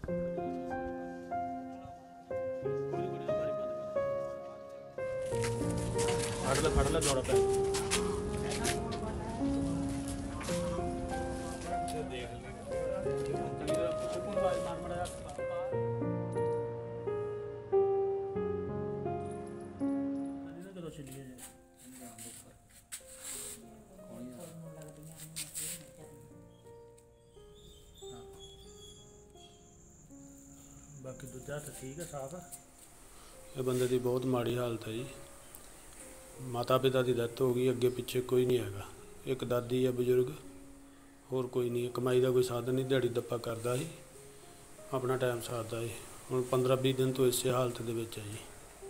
खड़ ले दौड़ा पे बाकी दूजा तो ठीक है, साफ है। ये बंदे की बहुत माड़ी हालत है जी। माता पिता की डेथ हो गई, अगे पिछे कोई नहीं है। एक दादी है बजुर्ग, होर कोई नहीं। कमाई का कोई साधन नहीं, दिहाड़ी दप्पा करता ही अपना टाइम सारदा है। हुण 15-20 दिन तो इस हालत दे विच है जी।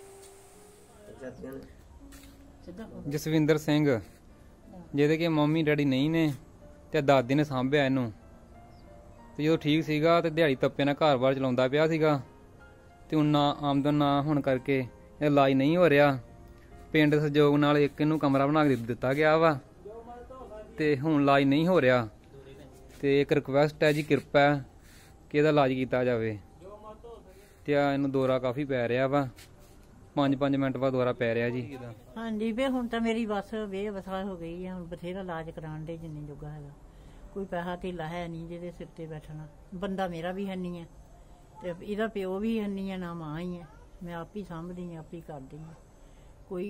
जसविंदर सिंह जिहदे कि मम्मी डैडी नहीं ने ते दादी ने सांभिया इहनूं। ते जो ठीक सीगा ते दिहाड़ी तप्पे नाल घर बार चलाउंदा पिया सीगा ते हुण ना आमदन ना होण करके इलाज नहीं हो रहा। पिंड सहयोग नाल एक इहनूं कमरा बना के दित्ता गया वा ते हुण इलाज नहीं हो रहा। ते एक रिक्वेस्ट है जी, कृपा है कि इहदा इलाज किया जाए। ते इहनूं दौरा काफ़ी पै रहा वा, 5-5 मिनट बाद दौरा पै रहा जी। हाँ जी वे हुण तां मेरी बस बेवसा हो गई है। हुण बथेरा इलाज कराउण दे जिन्नी जोगा हैगा। कोई पैसा धीला है नहीं जिहदे सिर ते बैठना। बंदा मेरा भी है नहीं है ते इहदा प्यो भी है नहीं है, ना मां ही है। मैं आप ही सांभदी हां, आप ही करदी हां। कोई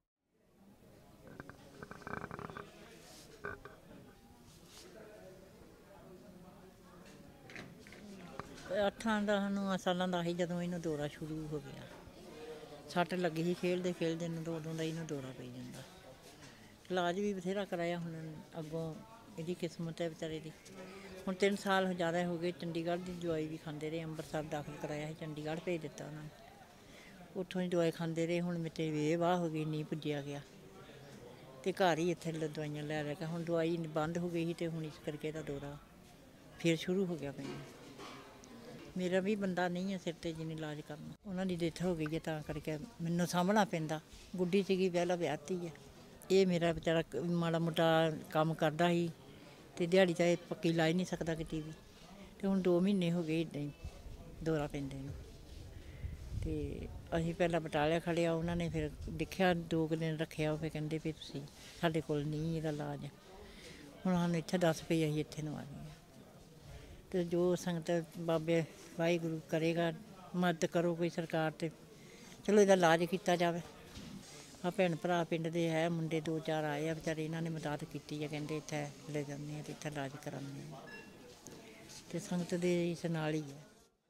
अठां दा 9 सालां दा ही जदों इहनूं दौरा शुरू हो गया। सੱਟ लगी ही खेलदे खेलदे ਨੂੰ ਉਦੋਂ ਦਾ ਇਹਨੂੰ ਦੌਰਾ ਪਈ ਜਾਂਦਾ। ਇਲਾਜ ਵੀ ਬਥੇਰਾ ਕਰਾਇਆ। ਹੁਣ ਅੱਗੋਂ ਇਹਦੀ ਕਿਸਮਤ ਹੈ ਵਿਚਾਰੇ ਦੀ। ਹੁਣ 3 ਸਾਲ ਜ਼ਿਆਦਾ ਹੋ ਗਏ। ਚੰਡੀਗੜ੍ਹ ਦੀ ਦਵਾਈ ਵੀ ਖਾਂਦੇ ਰਹੇ। ਅੰਮ੍ਰਿਤਸਰ ਦਾਖਲ ਕਰਾਇਆ ਸੀ, ਚੰਡੀਗੜ੍ਹ ਭੇਜ ਦਿੱਤਾ ਉਹਨਾਂ ਨੇ। ਉੱਥੋਂ ਹੀ ਦਵਾਈ ਖਾਂਦੇ ਰਹੇ। ਹੁਣ ਮੇਰੇ ਵੇਹ-ਵਾਹ ਹੋ ਗਈ, ਨਹੀਂ ਪੁੱਜਿਆ ਗਿਆ ਅਤੇ ਘਰ ਹੀ ਇੱਥੇ ਦਵਾਈਆਂ ਲੈ ਕੇ। ਹੁਣ ਦਵਾਈ ਬੰਦ ਹੋ ਗਈ ਸੀ ਅਤੇ ਹੁਣ ਇਸ ਕਰਕੇ ਇਹਦਾ ਦੌਰਾ ਫਿਰ ਸ਼ੁਰੂ ਹੋ ਗਿਆ ਪੈਣਾ। मेरा भी बंदा नहीं है सिर ते जिन्हें इलाज करना। उन्होंने डेथ हो गई है तां करके मैनूं सामभना पैंदा। गुड्डी सीगी पहला ब्याहती है। ये मेरा बेचारा माड़ा मोटा काम करदा ही ते दिहाड़ी तां पक्की लाई नहीं सकदा किते भी। ते हुण 2 महीने हो गए इदां ही दौरा पैंदे नूं। ते असीं पहलां बटालिया खड़िया, उन्होंने फिर देखिया 2 दिन रखिया। फिर कहंदे भी तुसीं साडे कोल नहीं इहदा इलाज। हुण सानूं इत्थे दस पई असीं इत्थे नूं आ गए। तो जो संगत बाबे वाहिगुरू करेगा, मदद करो कोई सरकार ते चलो इहदा इलाज किया जाए। आ भैन भरा पिंड दे है मुंडे 2-4 आए आ बेचारे, इन्हां ने मदद की है। कहंदे इत्थे ले जाने ते इत्थे इलाज कराने ते संगत दे इस नाल ही है।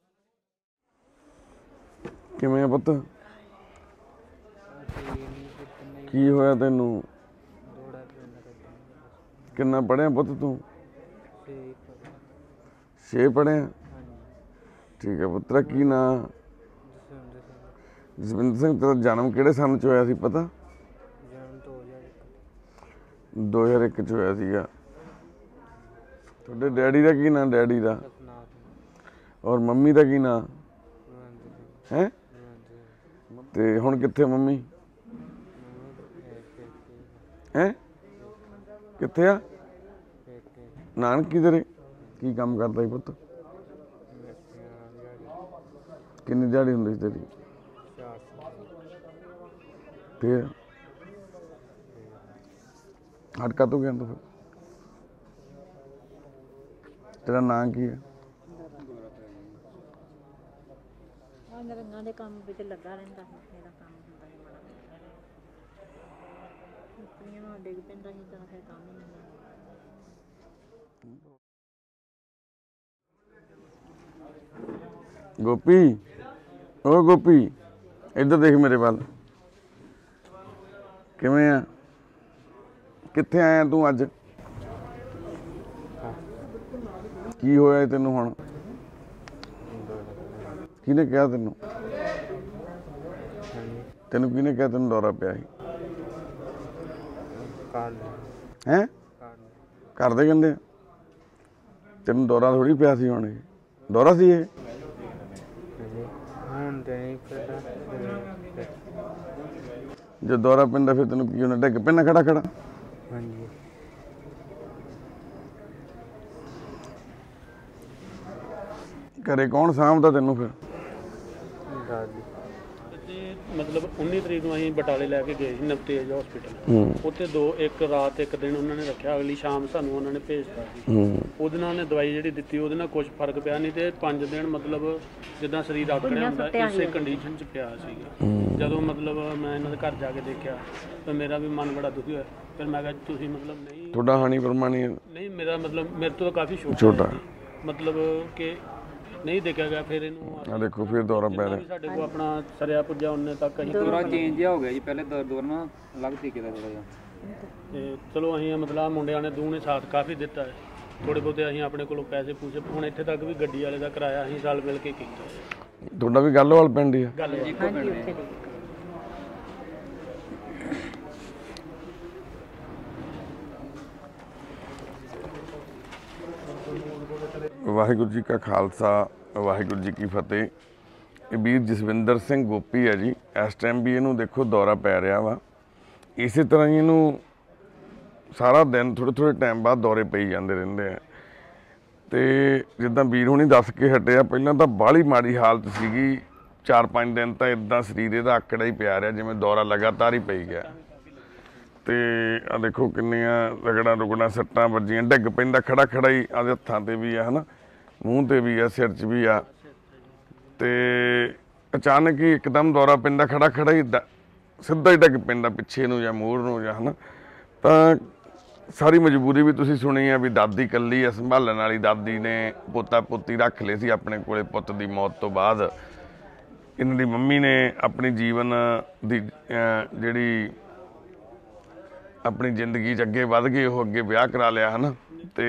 किवें आ पुत्त, की होया तैनूं? किन्ना पढ़िया पुत्त तूं? 6 पढ़िया? ठीक है पुत्रा। की नां? जसविंदर सिंह। तेरा जन्म किहड़े सन च होया सी पता? 2001 च होया सीगा। तुहाडे डैडी दा की नां? डैडी दा और मम्मी दा की नां है? ते हुण कित्थे मम्मी है? कित्थे आ? नानकी तेरे? की काम करदा ही पुत्त? किन्नी दिहाड़ी हुंदी सी तेरी? फिर हट कातों गया तू? फिर तेरा नां की है? रंगां दे काम विच लगा रहिंदा है। मेरा काम हुंदा है माड़ा मोटा। डिग पैंदा ही तां फिर काम ही नहीं। गोपी, ओ गोपी, इधर देख मेरे वाल। किवें आ? कित्थे आया तू अज? की होया तैनूं हुण? किहने कहा तैनूं? तैनूं किहने कहा तैनूं दौरा पिया सी? हैं? घर दे कहंदे? तैनूं दौरा थोड़ी पिया सी। हुण दौरा सी ये? जो दौरा पैंदा फिर तैनूं की होना? डिग पैना खड़ा खड़ा? ਘਰੇ ਕੌਣ ਸਾਂਭਦਾ ਤੈਨੂੰ ਫਿਰ? ਮਤਲਬ 19 ਤਰੀਕ ਨੂੰ ਅਸੀਂ ਬਟਾਲੇ ਲੈ ਕੇ ਗਏ ਸੀ ਨਵਤੇਜ ਹਸਪੀਟਲ। ਉੱਥੇ ਇੱਕ ਰਾਤ ਇੱਕ ਦਿਨ ਉਹਨਾਂ ਨੇ ਰੱਖਿਆ, ਅਗਲੀ ਸ਼ਾਮ ਸਾਨੂੰ ਉਹਨਾਂ ਨੇ ਭੇਜਤਾ ਸੀ। ਉਹਦੇ ਨਾਲ ਉਹਨੇ ਦਵਾਈ ਜਿਹੜੀ ਦਿੱਤੀ ਉਹਦੇ ਨਾਲ ਕੁਝ ਫਰਕ ਪਿਆ ਨਹੀਂ, ਤੇ 5 ਦਿਨ ਮਤਲਬ ਜਿੱਦਾਂ ਸਰੀਰ ਆਕੜਿਆ ਹੁੰਦਾ ਇਸੇ ਕੰਡੀਸ਼ਨ 'ਚ ਪਿਆ ਸੀਗਾ। ਜਦੋਂ ਮਤਲਬ ਮੈਂ ਇਹਨਾਂ ਦੇ ਘਰ ਜਾ ਕੇ ਦੇਖਿਆ ਤਾਂ ਮੇਰਾ ਵੀ ਮਨ ਬੜਾ ਦੁਖੀ ਹੋਇਆ। ਫਿਰ ਮੈਂ ਕਿਹਾ ਤੁਸੀਂ ਮਤਲਬ ਨਹੀਂ ਤੁਹਾਡਾ ਹਾਨੀ ਪਰਮਾਨੀ ਨਹੀਂ, ਮੇਰਾ ਮਤਲਬ ਮੇਰੇ ਤੋਂ ਤਾਂ ਕਾਫੀ ਛੋਟਾ ਮਤਲਬ ਕਿ ਨਹੀਂ ਦੇਖਿਆ ਗਿਆ। ਫਿਰ ਇਹਨੂੰ ਆ ਦੇਖੋ ਫਿਰ ਦੌਰਾ ਪੈ ਰਿਹਾ। ਸਾਡੇ ਕੋਲ ਆਪਣਾ ਸਰਿਆ ਪੁੱਜਾ ਉਹਨੇ ਤੱਕ ਅਸੀਂ ਦੌਰਾ ਚੇਂਜ ਜਿਹਾ ਹੋ ਗਿਆ ਜੀ, ਪਹਿਲੇ ਦੌਰ ਨਾ ਅਲੱਗ ਤਰੀਕੇ ਦਾ ਥੋੜਾ ਜਿਹਾ। ਤੇ ਚਲੋ ਅਸੀਂ ਮਤਲਬ ਮੁੰਡਿਆਂ ਨੇ ਦੂਣੇ ਸਾਥ ਕਾਫੀ ਦਿੱਤਾ ਹੈ, ਥੋੜੇ ਬਹੁਤੇ ਅਸੀਂ ਆਪਣੇ ਕੋਲੋਂ ਪੈਸੇ ਪੂਸੇ ਹੁਣ ਇੱਥੇ ਤੱਕ ਵੀ ਗੱਡੀ ਵਾਲੇ ਦਾ ਕਿਰਾਇਆ ਅਸੀਂ ਸਾਲ ਮਿਲ ਕੇ ਕੀਤਾ। ਤੁਹਾਡਾ ਵੀ ਗੱਲੋਵਾਲ ਪਿੰਡ ਹੀ ਆ? ਵਾਹਿਗੁਰੂ ਜੀ ਕਾ ਖਾਲਸਾ, ਵਾਹਿਗੁਰੂ ਜੀ ਕੀ ਫਤਿਹ। ਇਹ ਵੀਰ ਜਸਵਿੰਦਰ ਸਿੰਘ ਗੋਪੀ ਹੈ ਜੀ। ਇਸ ਟਾਈਮ ਵੀ ਇਹਨੂੰ ਦੇਖੋ ਦੌਰਾ ਪੈ ਰਿਹਾ ਵਾ। ਇਸੇ ਤਰ੍ਹਾਂ ਹੀ ਇਹਨੂੰ ਸਾਰਾ ਦਿਨ ਥੋੜ੍ਹੇ ਟਾਈਮ ਬਾਅਦ ਦੌਰੇ ਪਈ ਜਾਂਦੇ ਰਹਿੰਦੇ ਆ। ਤੇ ਜਿੱਦਾਂ ਵੀਰ ਹੁਣੀ ਦੱਸ ਕੇ ਹਟਿਆ, ਪਹਿਲਾਂ ਤਾਂ ਬਾਹਲੀ ਮਾੜੀ ਹਾਲਤ ਸੀਗੀ। 4-5 ਦਿਨ ਤਾਂ ਇਦਾਂ ਸਰੀਰ ਇਹਦਾ ਆਕੜਾ ਹੀ ਪਿਆ ਰਿਹਾ, ਜਿਵੇਂ ਦੌਰਾ ਲਗਾਤਾਰ ਹੀ ਪਈ ਗਿਆ। ਤੇ ਆ ਦੇਖੋ ਕਿੰਨੀਆਂ ਰਗੜਾਂ ਸੱਟਾਂ ਵੱਜੀਆਂ, ਡਿੱਗ ਪੈਂਦਾ ਖੜਾ ਹੀ, ਆਦੇ ਹੱਥਾਂ ਤੇ ਵੀ ਆ, ਹਨਾ, ਮੂੰਹ ਤੇ ਵੀ ਆ, ਸਿਰ 'ਚ ਵੀ ਆ। ਤੇ ਅਚਾਨਕ ਹੀ ਇੱਕਦਮ ਦੌਰਾ ਪੈਂਦਾ ਖੜਾ ਹੀ ਸਿੱਧਾ ਹੀ ਡਿੱਗ ਪੈਂਦਾ ਪਿੱਛੇ ਨੂੰ ਜਾਂ ਮੂਹਰ ਨੂੰ ਜਾਂ, ਹਨਾ। ਤਾਂ ਸਾਰੀ ਮਜਬੂਰੀ ਵੀ ਤੁਸੀਂ ਸੁਣੀ ਆ ਵੀ ਦਾਦੀ ਇਕੱਲੀ ਆ ਸੰਭਾਲਣ ਵਾਲੀ। ਦਾਦੀ ਨੇ ਪੋਤਾ ਪੋਤੀ ਰੱਖ ਲਏ ਸੀ ਆਪਣੇ ਕੋਲੇ ਪੁੱਤ ਦੀ ਮੌਤ ਤੋਂ ਬਾਅਦ। ਇਹਨਾਂ ਦੀ ਮੰਮੀ ਨੇ ਆਪਣੀ ਜੀਵਨ ਦੀ ਜਿਹੜੀ ਆਪਣੀ ਜ਼ਿੰਦਗੀ 'ਚ ਅੱਗੇ ਵੱਧ ਗਏ, ਉਹ ਅੱਗੇ ਵਿਆਹ ਕਰਾ ਲਿਆ, ਹਨਾ। ਤੇ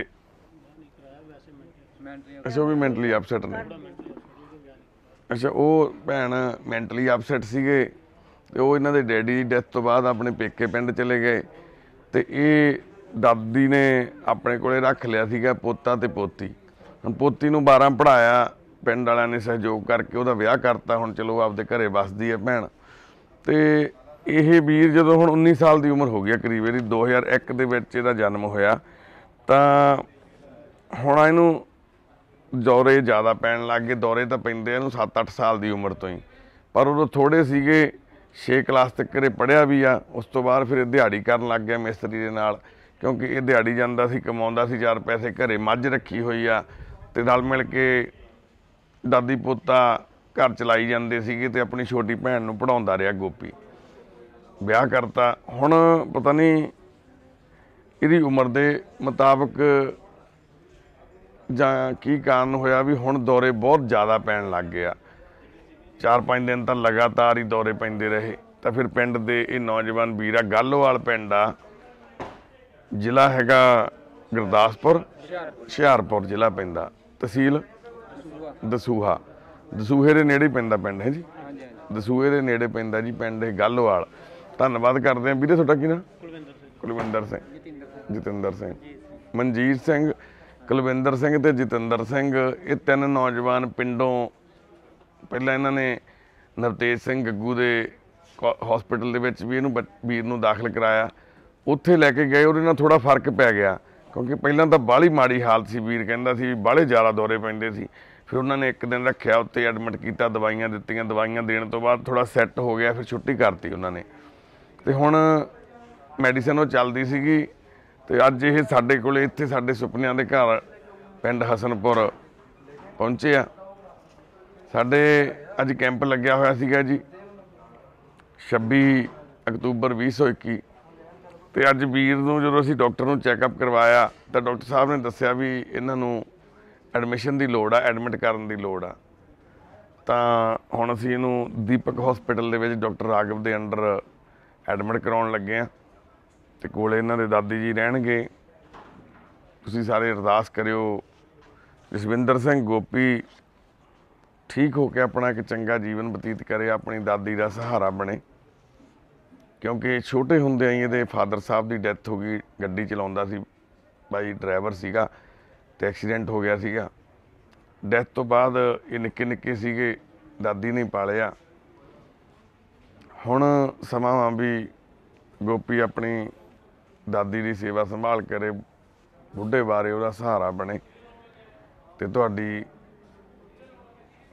ਅੱਛਾ, ਉਹ ਵੀ ਮੈਂਟਲੀ ਅਪਸੈਟ ਨੇ। ਅੱਛਾ, ਉਹ ਭੈਣ ਮੈਂਟਲੀ ਅਪਸੈਟ ਸੀਗੇ ਤੇ ਉਹ ਇਹਨਾਂ ਦੇ ਡੈਡੀ ਦੀ ਡੈਥ ਤੋਂ ਬਾਅਦ ਆਪਣੇ ਪੇਕੇ ਪਿੰਡ ਚਲੇ ਗਏ। ਤੇ ਇਹ ਦਾਦੀ ਨੇ ਆਪਣੇ ਕੋਲੇ ਰੱਖ ਲਿਆ ਸੀਗਾ ਪੋਤਾ ਤੇ ਪੋਤੀ। ਹੁਣ ਪੋਤੀ ਨੂੰ 12 ਪੜ੍ਹਾਇਆ, ਪਿੰਡ ਵਾਲਿਆਂ ਨੇ ਸਹਿਯੋਗ ਕਰਕੇ ਉਹਦਾ ਵਿਆਹ ਕਰਤਾ। ਹੁਣ ਚਲੋ ਆਪਦੇ ਘਰੇ ਵੱਸਦੀ ਹੈ ਭੈਣ। ਤੇ ਇਹ ਵੀਰ ਜਦੋਂ ਹੁਣ 19 ਸਾਲ ਦੀ ਉਮਰ ਹੋ ਗਈ ਕਰੀਬ ਇਹਦੀ, 2001 ਦੇ ਵਿੱਚ ਇਹਦਾ ਜਨਮ ਹੋਇਆ। ਤਾਂ ਹੁਣ ਇਹਨੂੰ ਦੌਰੇ ਜ਼ਿਆਦਾ ਪੈਣ ਲੱਗ ਗਏ। ਦੌਰੇ ਤਾਂ ਪੈਂਦੇ ਇਹਨੂੰ 7-8 ਸਾਲ ਦੀ ਉਮਰ ਤੋਂ ਹੀ, ਪਰ ਉਦੋਂ ਥੋੜ੍ਹੇ ਸੀਗੇ। 6 ਕਲਾਸ ਤੱਕ ਘਰੇ ਪੜ੍ਹਿਆ ਵੀ ਆ। ਉਸ ਤੋਂ ਬਾਅਦ ਫਿਰ ਇਹ ਦਿਹਾੜੀ ਕਰਨ ਲੱਗ ਗਿਆ ਮਿਸਤਰੀ ਦੇ ਨਾਲ, ਕਿਉਂਕਿ ਇਹ ਦਿਹਾੜੀ ਜਾਂਦਾ ਸੀ, ਕਮਾਉਂਦਾ ਸੀ 4 ਪੈਸੇ। ਘਰੇ ਮੱਝ ਰੱਖੀ ਹੋਈ ਆ ਤੇ ਨਾਲ ਮਿਲ ਕੇ ਦਾਦੀ ਪੋਤਾ ਘਰ ਚਲਾਈ ਜਾਂਦੇ ਸੀਗੇ ਤੇ ਆਪਣੀ ਛੋਟੀ ਭੈਣ ਨੂੰ ਪੜ੍ਹਾਉਂਦਾ ਰਿਹਾ ਗੋਪੀ। ਵਿਆਹ ਕਰਤਾ। ਹੁਣ ਪਤਾ ਨਹੀਂ ਇਹਦੀ ਉਮਰ ਦੇ ਮੁਤਾਬਕ ਜਾਂ ਕੀ ਕਾਰਨ ਹੋਇਆ ਵੀ ਹੁਣ ਦੌਰੇ ਬਹੁਤ ਜ਼ਿਆਦਾ ਪੈਣ ਲੱਗ ਗਏ ਆ। 4-5 ਦਿਨ ਤਾਂ ਲਗਾਤਾਰ ਹੀ ਦੌਰੇ ਪੈਂਦੇ ਰਹੇ। ਤਾਂ ਫਿਰ ਪਿੰਡ ਦੇ ਇਹ ਨੌਜਵਾਨ ਵੀਰ ਆ, ਗਾਲੋਵਾਲ ਪਿੰਡ ਆ, ਜ਼ਿਲ੍ਹਾ ਹੈਗਾ ਗੁਰਦਾਸਪੁਰ, ਹੁਸ਼ਿਆਰਪੁਰ ਜ਼ਿਲ੍ਹਾ ਪੈਂਦਾ, ਤਹਿਸੀਲ ਦਸੂਹਾ। ਦਸੂਹੇ ਦੇ ਨੇੜੇ ਪੈਂਦਾ ਪਿੰਡ ਹੈ ਜੀ, ਦਸੂਹੇ ਦੇ ਨੇੜੇ ਪੈਂਦਾ ਜੀ ਪਿੰਡ ਇਹ ਗਾਲੋਵਾਲ। ਧੰਨਵਾਦ ਕਰਦੇ ਹਾਂ ਵੀਰੇ। ਤੁਹਾਡਾ ਕੀ ਨਾਂ? ਕੁਲਵਿੰਦਰ ਸਿੰਘ, ਜਤਿੰਦਰ ਸਿੰਘ, ਮਨਜੀਤ ਸਿੰਘ, ਕੁਲਵਿੰਦਰ ਸਿੰਘ ਤੇ ਜਤਿੰਦਰ ਸਿੰਘ। ਇਹ 3 ਨੌਜਵਾਨ ਪਿੰਡੋਂ ਪਹਿਲਾਂ ਇਹਨਾਂ ਨੇ ਨਵਤੇਜ ਸਿੰਘ ਗੱਗੂ ਦੇ ਹਸਪੀਟਲ ਦੇ ਵਿੱਚ ਵੀ ਇਹਨੂੰ ਵੀਰ ਨੂੰ ਦਾਖਲ ਕਰਾਇਆ। ਉੱਥੇ ਲੈ ਕੇ ਗਏ, ਉਹਦੇ ਨਾਲ ਥੋੜ੍ਹਾ ਫਰਕ ਪੈ ਗਿਆ, ਕਿਉਂਕਿ ਪਹਿਲਾਂ ਤਾਂ ਬਾਹਲੀ ਮਾੜੀ ਹਾਲਤ ਸੀ। ਵੀਰ ਕਹਿੰਦਾ ਸੀ ਬਾਹਲੇ ਜ਼ਿਆਦਾ ਦੌਰੇ ਪੈਂਦੇ ਸੀ। ਫਿਰ ਉਹਨਾਂ ਨੇ 1 ਦਿਨ ਰੱਖਿਆ, ਉੱਤੇ ਐਡਮਿਟ ਕੀਤਾ, ਦਵਾਈਆਂ ਦਿੱਤੀਆਂ। ਦਵਾਈਆਂ ਦੇਣ ਤੋਂ ਬਾਅਦ ਥੋੜ੍ਹਾ ਸੈੱਟ ਹੋ ਗਿਆ, ਫਿਰ ਛੁੱਟੀ ਕਰਤੀ ਉਹਨਾਂ ਨੇ। ਤੇ ਹੁਣ ਮੈਡੀਸਨ ਉਹ ਚੱਲਦੀ ਸੀਗੀ। ਤੇ ਅੱਜ ਇਹ ਸਾਡੇ ਕੋਲੇ ਇੱਥੇ ਸਾਡੇ ਸੁਪਨਿਆਂ ਦੇ ਘਰ ਪਿੰਡ ਹਸਨਪੁਰ ਪਹੁੰਚੇ ਆ। ਸਾਡੇ ਅੱਜ ਕੈਂਪ ਲੱਗਿਆ ਹੋਇਆ ਸੀਗਾ ਜੀ 26 ਅਕਤੂਬਰ 2021। ਤੇ ਅੱਜ ਵੀਰ ਨੂੰ ਜਦੋਂ ਅਸੀਂ ਡਾਕਟਰ ਨੂੰ ਚੈੱਕਅਪ ਕਰਵਾਇਆ ਤਾਂ ਡਾਕਟਰ ਸਾਹਿਬ ਨੇ ਦੱਸਿਆ ਵੀ ਇਹਨਾਂ ਨੂੰ ਐਡਮਿਸ਼ਨ ਦੀ ਲੋੜ ਆ, ਐਡਮਿਟ ਕਰਨ ਦੀ ਲੋੜ ਆ। ਤਾਂ ਹੁਣ ਅਸੀਂ ਇਹਨੂੰ ਦੀਪਕ ਹਸਪੀਟਲ ਦੇ ਵਿੱਚ ਡਾਕਟਰ ਰਾਘਵ ਦੇ ਅੰਡਰ ਐਡਮਿਟ ਕਰਾਉਣ ਲੱਗੇ ਆ। ਤੇ ਕੋਲੇ ਇਹਨਾਂ ਦੇ ਦਾਦੀ ਜੀ ਰਹਿਣਗੇ। ਤੁਸੀਂ ਸਾਰੇ ਅਰਦਾਸ ਕਰਿਓ ਜਸਵਿੰਦਰ ਸਿੰਘ ਗੋਪੀ ਠੀਕ ਹੋ ਕੇ ਆਪਣਾ ਇੱਕ ਚੰਗਾ ਜੀਵਨ ਬਤੀਤ ਕਰੇ, ਆਪਣੀ ਦਾਦੀ ਦਾ ਸਹਾਰਾ ਬਣੇ। ਕਿਉਂਕਿ ਛੋਟੇ ਹੁੰਦਿਆਂ ਹੀ ਇਹਦੇ ਫਾਦਰ ਸਾਹਿਬ ਦੀ ਡੈਥ ਹੋ ਗਈ। ਗੱਡੀ ਚਲਾਉਂਦਾ ਸੀ, ਬਾਈ ਡਰਾਈਵਰ ਸੀਗਾ ਤੇ ਐਕਸੀਡੈਂਟ ਹੋ ਗਿਆ ਸੀਗਾ। ਡੈਥ ਤੋਂ ਬਾਅਦ ਇਹ ਨਿੱਕੇ ਸੀਗੇ, ਦਾਦੀ ਨੇ ਪਾਲਿਆ। ਹੁਣ ਸਮਾਂ ਆ ਵੀ ਗੋਪੀ ਆਪਣੀ ਦਾਦੀ ਦੀ ਸੇਵਾ ਸੰਭਾਲ ਕਰੇ, ਬੁੱਢੇ ਬਾਰੇ ਉਹਦਾ ਸਹਾਰਾ ਬਣੇ। ਤੇ ਤੁਹਾਡੀ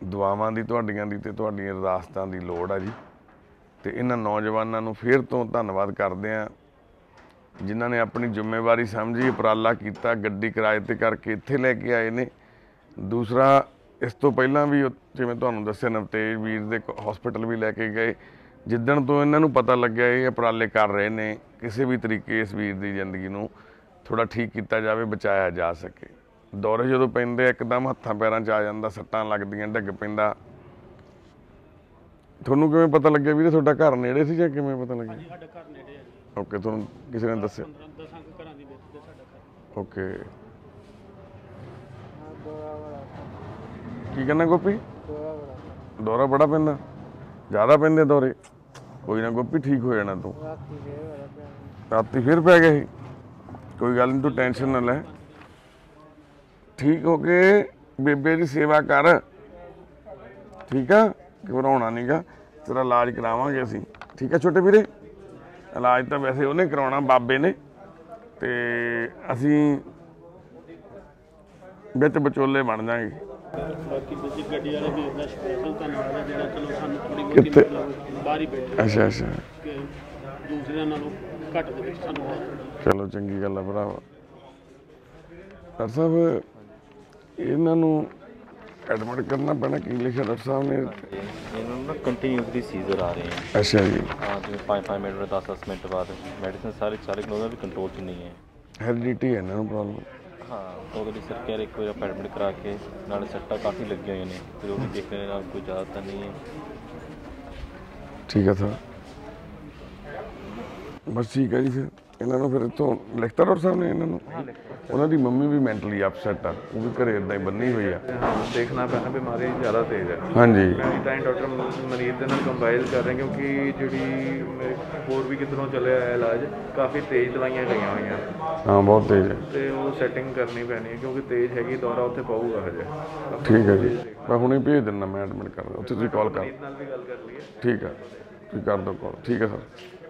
ਦੁਆਵਾਂ ਦੀ ਤੁਹਾਡੀਆਂ ਦੀ ਤੇ ਤੁਹਾਡੀਆਂ ਅਰਦਾਸਾਂ ਦੀ ਲੋੜ ਆ ਜੀ। ਤੇ ਇਹਨਾਂ ਨੌਜਵਾਨਾਂ ਨੂੰ ਫਿਰ ਤੋਂ ਧੰਨਵਾਦ ਕਰਦੇ ਆ ਜਿਨ੍ਹਾਂ ਨੇ ਆਪਣੀ ਜ਼ਿੰਮੇਵਾਰੀ ਸਮਝੀ, ਉਪਰਾਲਾ ਕੀਤਾ, ਗੱਡੀ ਕਿਰਾਏ ਤੇ ਕਰਕੇ ਇੱਥੇ ਲੈ ਕੇ ਆਏ ਨੇ। ਦੂਸਰਾ, ਇਸ ਤੋਂ ਪਹਿਲਾਂ ਵੀ ਜਿਵੇਂ ਤੁਹਾਨੂੰ ਦੱਸਿਆ ਨਵਤੇਜ ਵੀਰ ਦੇ ਹਸਪੀਟਲ ਵੀ ਲੈ ਕੇ ਗਏ। ਜਿੱਦਣ ਤੋਂ ਇਹਨਾਂ ਨੂੰ ਪਤਾ ਲੱਗਿਆ ਇਹ ਉਪਰਾਲੇ ਕਰ ਰਹੇ ਨੇ, ਕਿਸੇ ਵੀ ਤਰੀਕੇ ਇਸ ਵੀਰ ਦੀ ਜ਼ਿੰਦਗੀ ਨੂੰ ਥੋੜਾ ਠੀਕ ਕੀਤਾ ਜਾਵੇ, ਬਚਾਇਆ ਜਾ ਸਕੇ। ਦੌਰੇ ਜਦੋਂ ਪੈਂਦੇ ਇੱਕਦਮ ਹੱਥਾਂ ਪੈਰਾਂ 'ਚ ਆ ਜਾਂਦਾ, ਸੱਟਾਂ ਲੱਗਦੀਆਂ, ਡਿੱਗ ਪੈਂਦਾ। ਤੁਹਾਨੂੰ ਕਿਵੇਂ ਪਤਾ ਲੱਗਿਆ ਵੀਰੇ? ਤੁਹਾਡਾ ਘਰ ਨੇੜੇ ਸੀ ਜਾਂ ਕਿਵੇਂ ਪਤਾ ਲੱਗਿਆ? ਸਾਡਾ ਘਰ ਨੇੜੇ ਆ ਜੀ, ਓਕੇ, ਤੁਹਾਨੂੰ ਕਿਸੇ ਨੇ ਦੱਸਿਆ? 10 ਘਰਾਂ ਦੀ ਵਿੱਚ ਤੇ ਸਾਡਾ ਘਰ। ਓਕੇ, ਕੀ ਕਹਿੰਦਾ ਗੋਪੀ? ਦੌਰਾ ਬੜਾ ਪੈਂਦਾ, ਜ਼ਿਆਦਾ ਪੈਂਦੇ ਦੌਰੇ? ਕੋਈ ਨਾ ਗੋਪੀ, ਠੀਕ ਹੋ ਜਾਣਾ ਤੂੰ। ਰਾਤੀ ਫਿਰ ਪੈ ਗਏ ਸੀ? ਕੋਈ ਗੱਲ ਨਹੀਂ, ਤੂੰ ਟੈਨਸ਼ਨ ਨਾ ਲੈ, ਠੀਕ ਹੋ ਕੇ ਬੇਬੇ ਦੀ ਸੇਵਾ ਕਰ, ਠੀਕ ਆ? ਘਬਰਾਉਣਾ ਨਹੀਂ ਗਾ, ਤੇਰਾ ਇਲਾਜ ਕਰਾਵਾਂਗੇ ਅਸੀਂ, ਠੀਕ ਆ ਛੋਟੇ ਵੀਰੇ? ਇਲਾਜ ਤਾਂ ਵੈਸੇ ਉਹਨੇ ਕਰਾਉਣਾ, ਬਾਬੇ ਨੇ, ਤੇ ਅਸੀਂ ਵਿੱਚ ਵਿਚੋਲੇ ਬਣ ਜਾਵਾਂਗੇ। ਬਾਕੀ ਦੂਜੀ ਗੱਡੀ ਵਾਲੇ ਵੀਰ ਦਾ ਸਪੈਸ਼ਲ ਧੰਨਵਾਦ ਹੈ ਜਿਹੜਾ ਚਲੋ ਸਾਨੂੰ ਥੋੜੀ ਬਹੁਤੀ ਮਤਲਬ ਬਾਹਰ ਹੀ ਬੈਠੇ ਅੱਛਾ ਅੱਛਾ, ਕਿ ਦੂਸਰਿਆਂ ਨਾਲੋਂ ਘੱਟ ਦੇ ਵਿੱਚ ਸਾਨੂੰ ਚਲੋ ਚੰਗੀ ਗੱਲ ਆ ਭਰਾਵਾ। ਡਾਕਟਰ ਸਾਹਿਬ, ਇਹਨਾਂ ਨੂੰ ਐਡਮਿਟ ਕਰਨਾ ਪੈਣਾ, ਕੀ ਲਿਖਿਆ ਡਾਕਟਰ ਸਾਹਿਬ ਨੇ? ਇਹਨਾਂ ਨੂੰ ਨਾ ਕੰਟੀਨਿਊਸਲੀ ਸੀਜ਼ਰ ਆ ਰਹੇ ਹੈ। ਅੱਛਾ ਜੀ, ਹਾਂ, ਜਿਵੇਂ 5 ਮਿੰਟ ਬਾਅਦ 10 ਮਿੰਟ ਬਾਅਦ ਮੈਡੀਸਿਨ ਸਾਰੇ ਉਹਦਾ ਵੀ ਕੰਟਰੋਲ 'ਚ ਨਹੀਂ ਹੈ। ਹੈਰੀਡਿਟੀ ਹੈ ਇਹਨਾਂ ਨੂੰ ਪ੍ਰੋਬਲਮ? ਹਾਂ, ਉਹਦੇ ਲਈ ਸਰ ਕਹਿ ਰਹੇ ਇੱਕ ਵਾਰ ਆਪਾਂ ਐਡਮਿਟ ਕਰਾ ਕੇ, ਨਾਲੇ ਸੱਟਾਂ ਕਾਫੀ ਲੱਗੀਆਂ ਹੋਈਆਂ ਨੇ, ਫਿਰ ਉਹ ਵੀ ਦੇਖ ਰਹੇ ਨਾਲ ਕੋਈ ਜ਼ਿਆਦਾ ਤਾਂ ਨਹੀਂ ਹੈ। ਠੀਕ ਹੈ ਸਰ, ਬਸ ਠੀਕ ਹੈ ਜੀ। ਫਿਰ ਇਹਨਾਂ ਨੂੰ ਫਿਰ ਇੱਥੋਂ ਲਿਖਤਾ ਡਾਕਟਰ ਸਾਹਿਬ ਨੇ ਇਹਨਾਂ ਨੂੰ? ਉਹਨਾਂ ਦੀ ਮੰਮੀ ਵੀ ਮੈਂਟਲੀ ਅਪਸੈਟ ਆ, ਉਹ ਵੀ ਘਰੇ ਇਦਾਂ ਹੀ ਬੰਨੀ ਹੋਈ ਆ। ਦੇਖਣਾ ਪੈਣਾ, ਬਿਮਾਰੀ ਜ਼ਿਆਦਾ ਤੇਜ਼ ਹੈ। ਹਾਂਜੀ, ਤਾਂ ਡਾਕਟਰ ਮਰੀਜ਼ ਦੇ ਨਾਲ ਕੰਪਾਈਲ ਕਰ ਰਹੇ ਕਿਉਂਕਿ ਜਿਹੜੀ ਹੋਰ ਵੀ ਕਿਧਰੋਂ ਚੱਲਿਆ ਹੈ ਇਲਾਜ, ਕਾਫੀ ਤੇਜ਼ ਦਵਾਈਆਂ ਗਈਆਂ ਹੋਈਆਂ ਹਾਂ ਬਹੁਤ ਤੇਜ਼ ਹੈ, ਤੇ ਉਹ ਸੈਟਿੰਗ ਕਰਨੀ ਪੈਣੀ ਹੈ ਕਿਉਂਕਿ ਤੇਜ਼ ਹੈਗੀ, ਦੌਰਾ ਉੱਥੇ ਪਊਗਾ ਹਜੇ। ਠੀਕ ਹੈ ਜੀ, ਮੈਂ ਹੁਣੇ ਭੇਜ ਦਿੰਦਾ, ਮੈਂ ਐਡਮਿਟ ਕਰ ਦਿੰਦਾ, ਉੱਥੇ ਤੁਸੀਂ ਕਾਲ ਕਰ, ਨਾਲ ਵੀ ਗੱਲ ਕਰ ਲਈਏ। ਠੀਕ ਹੈ, ਤੁਸੀਂ ਕਰ ਦਿਓ ਕਾਲ, ਠੀਕ ਹੈ ਸਰ।